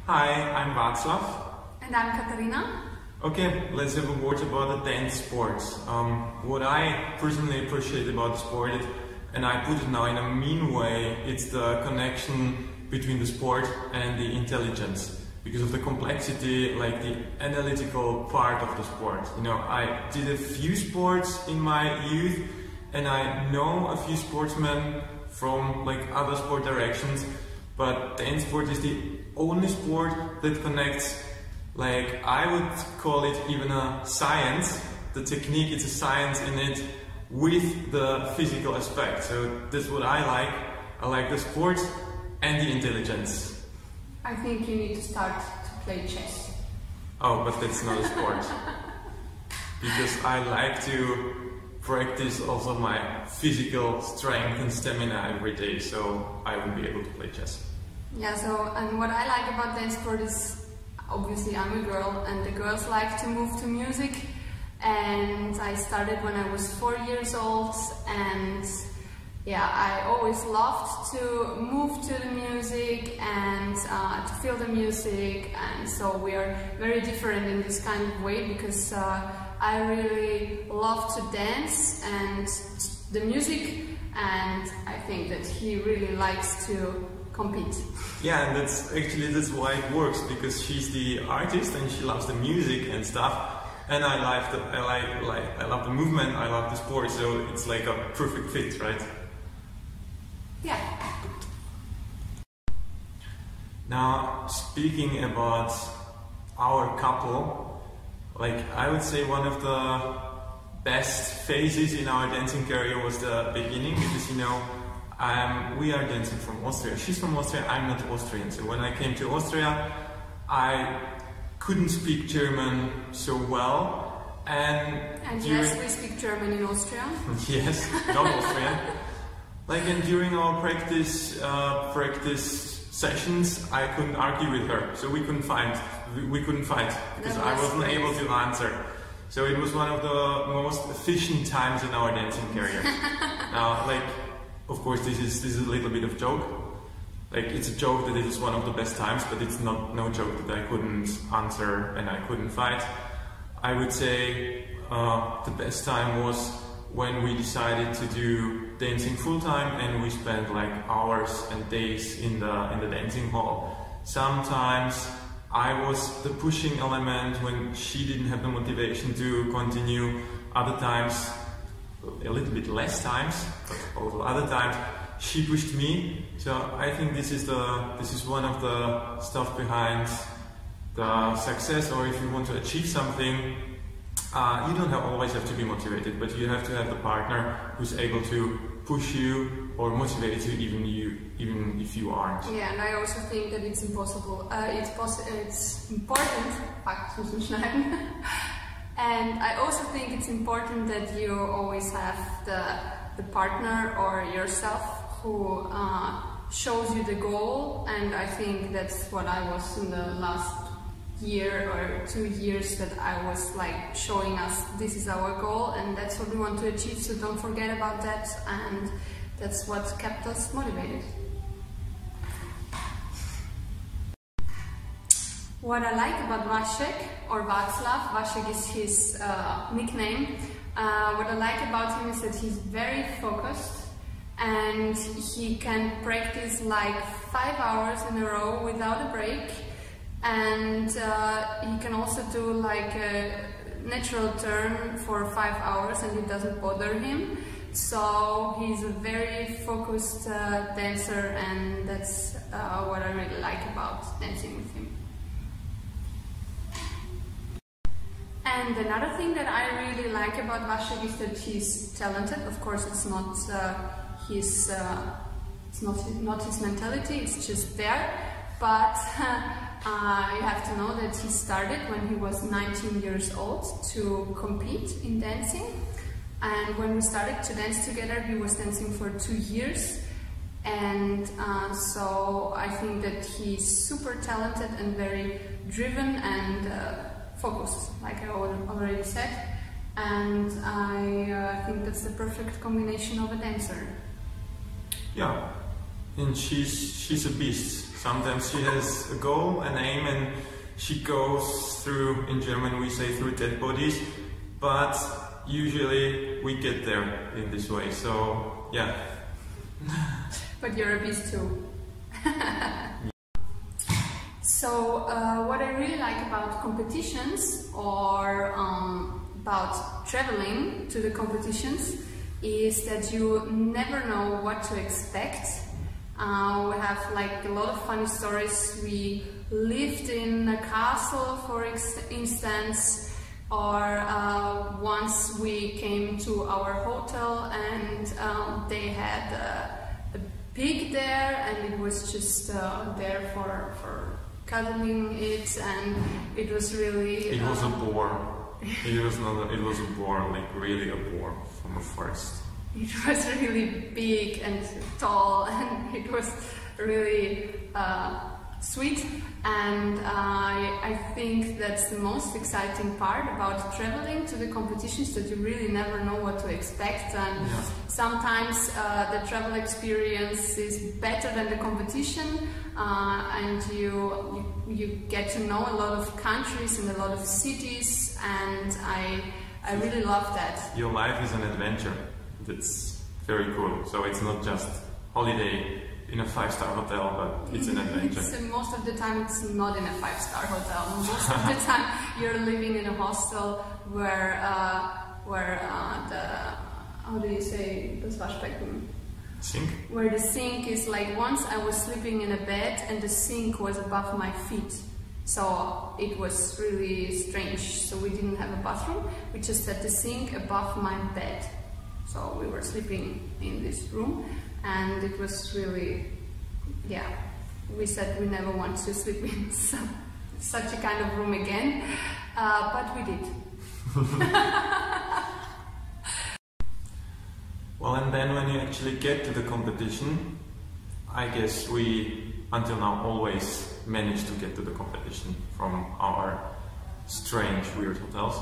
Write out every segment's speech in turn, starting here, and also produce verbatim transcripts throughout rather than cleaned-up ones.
Hi, I'm Vaclav. And I'm Catharina. Okay, let's have a word about the dance sports. Um, what I personally appreciate about the sport, it, and I put it now in a mean way, it's the connection between the sport and the intelligence. Because of the complexity, like the analytical part of the sport. You know, I did a few sports in my youth, and I know a few sportsmen from like other sport directions, but dance sport is the only sport that connects, like I would call it even a science. The technique, it's a science in it with the physical aspect. So that's what I like. I like the sport and the intelligence. I think you need to start to play chess. Oh, but that's not a sport. Because I like to practice also my physical strength and stamina every day, so I won't be able to play chess. Yeah, so, and what I like about dance sport is, obviously I'm a girl, and the girls like to move to music, and I started when I was four years old, and yeah, I always loved to move to the music and uh, to feel the music, and so we are very different in this kind of way, because uh, I really love to dance and the music, and I think that he really likes to compete. Yeah, and that's actually that's why it works, because she's the artist and she loves the music and stuff, and I like the I like like I love the movement, I love the sport, so it's like a perfect fit, right? Yeah. Now, speaking about our couple, like I would say one of the best phases in our dancing career was the beginning, because you know, um, we are dancing from Austria. She's from Austria, I'm not Austrian. So when I came to Austria, I couldn't speak German so well. And, and yes, we speak German in Austria. Yes, not Austrian. Like, and during our practice uh, practice sessions, I couldn't argue with her, so we couldn't fight. We couldn't fight because I wasn't great. able to answer. So it was one of the most efficient times in our dancing career. Now, like, of course, this is this is a little bit of joke. Like, it's a joke that it is one of the best times, but it's not no joke that I couldn't answer and I couldn't fight. I would say uh, the best time was when we decided to do dancing full time, and we spent like hours and days in the in the dancing hall. Sometimes I was the pushing element when she didn't have the motivation to continue. Other times, a little bit less times, but also other times she pushed me. So I think this is the this is one of the stuff behind the success, or if you want to achieve something. Uh, you don't have, always have to be motivated, but you have to have the partner who's able to push you or motivate you, even you, even if you aren't. Yeah, and I also think that it's impossible. Uh, it's poss it's important. And I also think it's important that you always have the the partner or yourself who uh, shows you the goal. And I think that's what I was in the last year or two years, that I was like showing us this is our goal and that's what we want to achieve, so don't forget about that, and that's what kept us motivated. What I like about Vasek, or Vaclav, Vasek is his uh, nickname, uh, what I like about him is that he's very focused and he can practice like five hours in a row without a break. And uh, he can also do like a natural turn for five hours and it doesn't bother him. So he's a very focused uh, dancer, and that's uh, what I really like about dancing with him. And another thing that I really like about Vasek is that he's talented. Of course, it's not uh, his uh, it's not not his mentality. It's just there, but. Uh, you have to know that he started when he was nineteen years old to compete in dancing, and when we started to dance together he was dancing for two years, and uh, so I think that he's super talented and very driven and uh, focused, like I already said, and I uh, think that's the perfect combination of a dancer. Yeah. And she's she's a beast. Sometimes she has a goal, an aim, and she goes through, in German we say through dead bodies, but usually we get there in this way, so yeah. But you're a beast too. So uh, what I really like about competitions or um, about traveling to the competitions is that you never know what to expect. Uh, we have like a lot of funny stories. We lived in a castle, for instance, or uh, once we came to our hotel and um, they had a, a pig there, and it was just uh, there for, for cuddling it, and it was really... It was um, a boar. It was not a, it was a boar, like really a boar from a forest. It was really big and tall, and it was really uh, sweet, and uh, I, I think that's the most exciting part about traveling to the competitions, that you really never know what to expect, and yeah. sometimes uh, the travel experience is better than the competition, uh, and you, you you get to know a lot of countries and a lot of cities, and I I really love that. Your life is an adventure. That's very cool. So it's not just holiday in a five-star hotel, but it's an adventure. It's, uh, most of the time it's not in a five-star hotel. Most of the time you're living in a hostel where uh, where uh, the, how do you say, das Waschbecken? Sink? Where the sink is like, once I was sleeping in a bed and the sink was above my feet. So it was really strange. So we didn't have a bathroom, we just had the sink above my bed. So we were sleeping in this room, and it was really, yeah, we said we never want to sleep in some, such a kind of room again, uh, but we did. Well, and then when you actually get to the competition, I guess we, until now, always managed to get to the competition from our strange, weird hotels.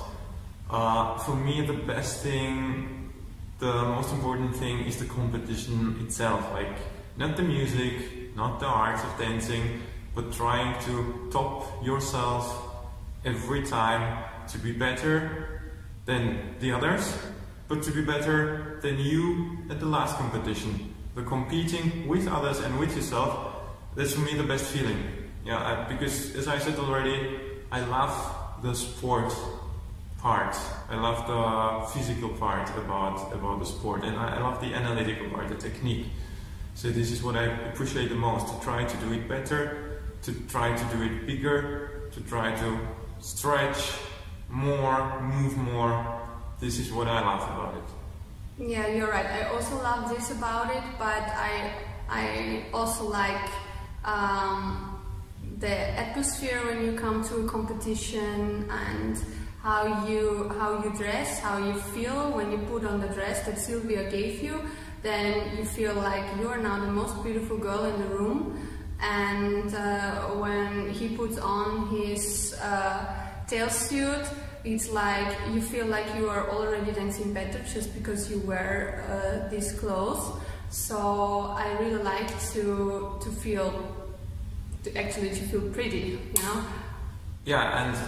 Uh, for me, the best thing, the most important thing is the competition itself, like not the music, not the arts of dancing, but trying to top yourself every time to be better than the others, but to be better than you at the last competition. The competing with others and with yourself, that's for me the best feeling. Yeah, I, because as I said already, I love the sport part. I love the physical part about, about the sport, and I, I love the analytical part, the technique. So this is what I appreciate the most, to try to do it better, to try to do it bigger, to try to stretch more, move more. This is what I love about it. Yeah, you're right. I also love this about it, but I, I also like um, the atmosphere when you come to a competition, and how you how you dress, how you feel when you put on the dress that Sylvia gave you. Then you feel like you are now the most beautiful girl in the room. And uh, when he puts on his uh, tail suit, it's like you feel like you are already dancing better just because you wear uh, these clothes. So I really like to to feel, to actually to feel pretty, you know. Yeah, and.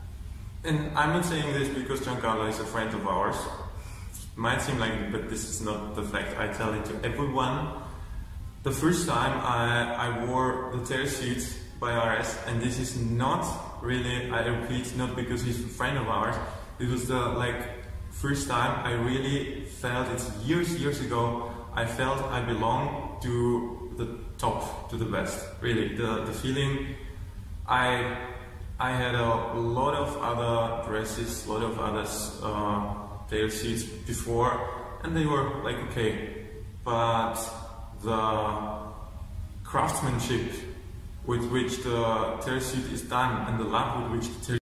And I'm not saying this because Giancarlo is a friend of ours. It might seem like it, but this is not the fact. I tell it to everyone. The first time I, I wore the tail suit by R S, and this is not really, I repeat, not because he's a friend of ours. It was the like first time I really felt, it's years, years ago, I felt I belong to the top, to the best. Really, the, the feeling I... I had a lot of other dresses, a lot of other uh, tail suits before, and they were like okay, but the craftsmanship with which the tail suit is done and the love with which the tail